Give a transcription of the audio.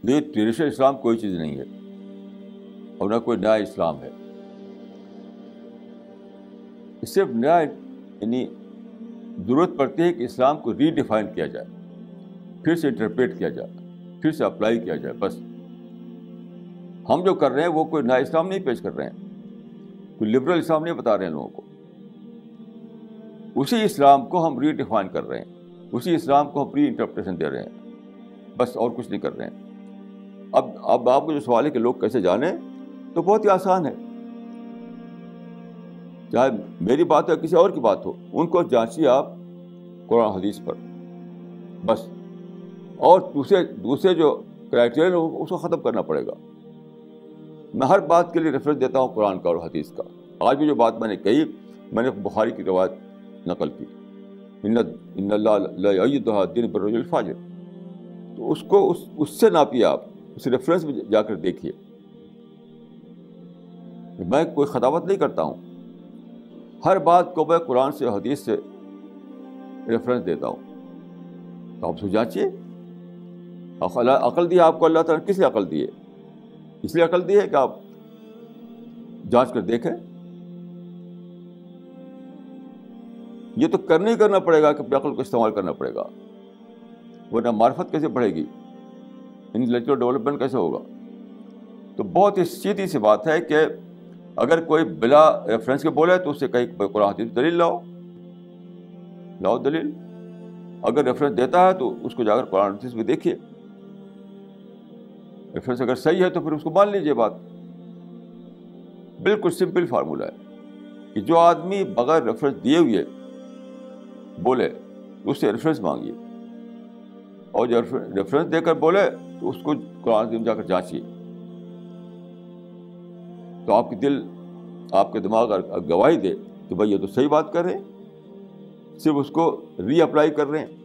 یہ ٹریڈیشنل اسلام کوئی چیز نہیں ہے اور نہ کوئی نیا اسلام ہے. صرف نیا یعنی ضرورت پڑتی ہے کہ اسلام کو ری ڈیفائن کیا جائے, پھر سے انٹرپریٹ کیا جائے, پھر سے اپلائی کیا جائے. بس ہم جو کر رہے ہیں وہ کوئی نیا اسلام نہیں پیش کر رہے ہیں, کوئی لبرل اسلام نہیں بتا رہے ہیں لوگوں کو. اسی اسلام کو ہم ری ڈیفائن کر رہے ہیں, اسی اسلام کو ہم ری انٹرپریٹیشن دے رہے ہیں, بس اور کچھ نہیں کر رہے ہیں. اب آپ کو جو سوال ہے کہ لوگ کیسے جانیں, تو بہت ہی آسان ہے. چاہے میری بات ہو کسی اور کی بات ہو, ان کو جانچیے آپ قرآن حدیث پر بس, اور دوسرے جو کرائٹیریا اس کو ختم کرنا پڑے گا. میں ہر بات کے لیے ریفرنس دیتا ہوں قرآن کا اور حدیث کا. آج بھی جو بات میں نے کہی, میں نے بخاری کی روایت نقل کی, ان اللہ لا یؤید الدین بالرجل الفاجر. تو اس کو اس سے ناپیے آپ, اس ریفرنس میں جا کر دیکھیے. میں کوئی خطابت نہیں کرتا ہوں, ہر بات کو میں قرآن سے حدیث سے ریفرنس دیتا ہوں. تو آپ سوچیے, عقل دی آپ کو اللہ تعالیٰ نے کس لیے عقل دی ہے؟ اس لیے عقل دی ہے کہ آپ جانچ کر دیکھیں. یہ تو کرنا ہی کرنا پڑے گا کہ اپنی عقل کو استعمال کرنا پڑے گا, ورنہ معرفت کیسے بڑھے گی, انٹلیکچوئل ڈیولپمنٹ کیسے ہوگا؟ تو بہت ہی سیدھی سی بات ہے کہ اگر کوئی بلا ریفرنس کے بولے تو اس سے کہیں قرآن حدیث دلیل لاؤ دلیل. اگر ریفرنس دیتا ہے تو اس کو جا کر قرآن حدیث میں دیکھیے, ریفرنس اگر صحیح ہے تو پھر اس کو مان لیجیے. بات بالکل سمپل فارمولہ ہے کہ جو آدمی بغیر ریفرنس دیے ہوئے بولے اس سے ریفرنس مانگیے, اور جو ریفرنس دے کر بولے تو اس کو قرآن حدیث میں جا کر جانچیے. تو آپ کی دل, آپ کے دماغ گواہی دے کہ بھائی یہ تو صحیح بات کر رہے ہیں, صرف اس کو ری اپلائی کر رہے ہیں.